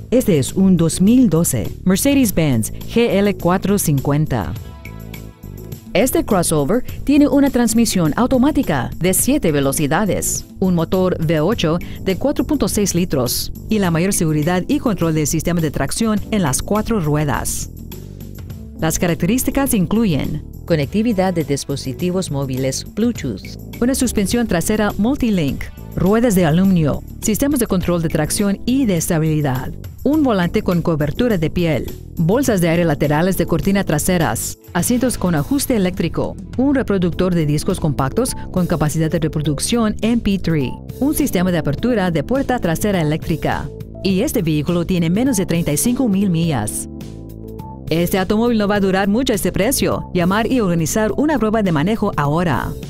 Este es un 2012 Mercedes-Benz GL450. Este crossover tiene una transmisión automática de 7 velocidades, un motor V8 de 4.6 litros y la mayor seguridad y control del sistema de tracción en las 4 ruedas. Las características incluyen conectividad de dispositivos móviles Bluetooth, una suspensión trasera Multilink, ruedas de aluminio, sistemas de control de tracción y de estabilidad, un volante con cobertura de piel, bolsas de aire laterales de cortina traseras, asientos con ajuste eléctrico, un reproductor de discos compactos con capacidad de reproducción MP3, un sistema de apertura de puerta trasera eléctrica. Y este vehículo tiene menos de 35,000 millas. Este automóvil no va a durar mucho a este precio. Llamar y organizar una prueba de manejo ahora.